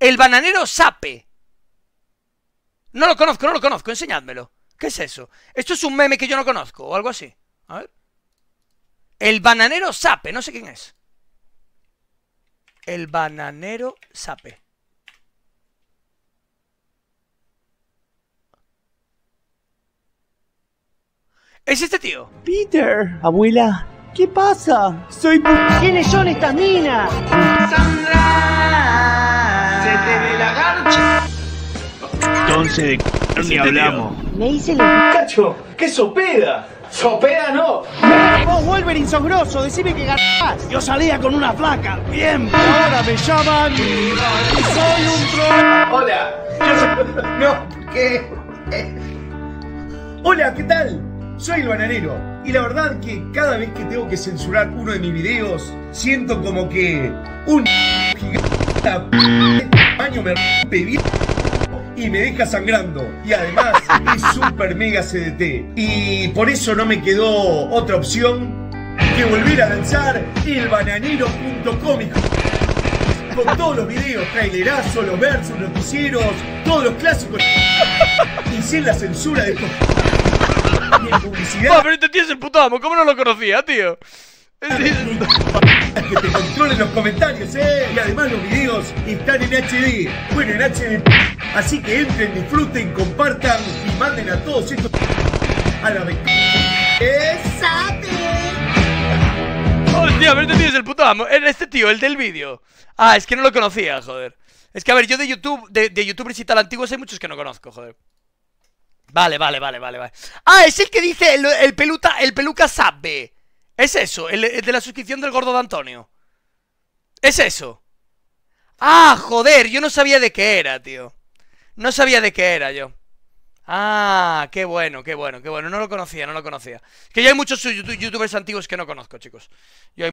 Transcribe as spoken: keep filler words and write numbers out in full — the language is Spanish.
El bananero sape. No lo conozco, no lo conozco, enseñádmelo. ¿Qué es eso? Esto es un meme que yo no conozco, o algo así. A ver. El bananero sape, no sé quién es. El bananero sape. ¿Es este tío? Peter, abuela, ¿qué pasa? Soy... ¿Quiénes son estas minas? Sandra, se te ve la garcha. Entonces de ni hablamos. Me hice el... Cacho, ¿qué sopeda? Sopeda no. Vos, Wolverine, sos grosso, decime que ganás. Yo salía con una flaca, bien. Ahora me llaman y soy un troll. Hola, yo soy... No, ¿qué? Eh. Hola, ¿qué tal? Soy el bananero. Y la verdad que cada vez que tengo que censurar uno de mis videos, siento como que un gigante baño me rompe bien y me deja sangrando. Y además es super mega C D T. Y por eso no me quedó otra opción que volver a lanzar el bananero punto com con todos los videos, trailerazos, los versos, noticieros, todos los clásicos y sin la censura de estos ni en publicidad. Oh, pero este tío es el puto amo, ¿cómo no lo conocía, tío? Que te controlen los comentarios, eh. Y además los videos están en H D. Bueno, en H D. Así que entren, disfruten, compartan y manden a todos estos a la vez. Hostia, pero este tío es el puto amo. Este tío, el del vídeo. Ah, es que no lo conocía, joder. Es que a ver, yo de YouTube, de, de youtubers y tal antiguos hay muchos que no conozco, joder. Vale, vale, vale, vale, vale. Ah, es el que dice el, el peluta, el peluca sabe. Es eso, el, el de la suscripción del gordo de Antonio. Es eso. Ah, joder, yo no sabía de qué era, tío. No sabía de qué era yo. Ah, qué bueno, qué bueno, qué bueno. No lo conocía, no lo conocía. Que ya hay muchos youtubers antiguos que no conozco, chicos. Yo hay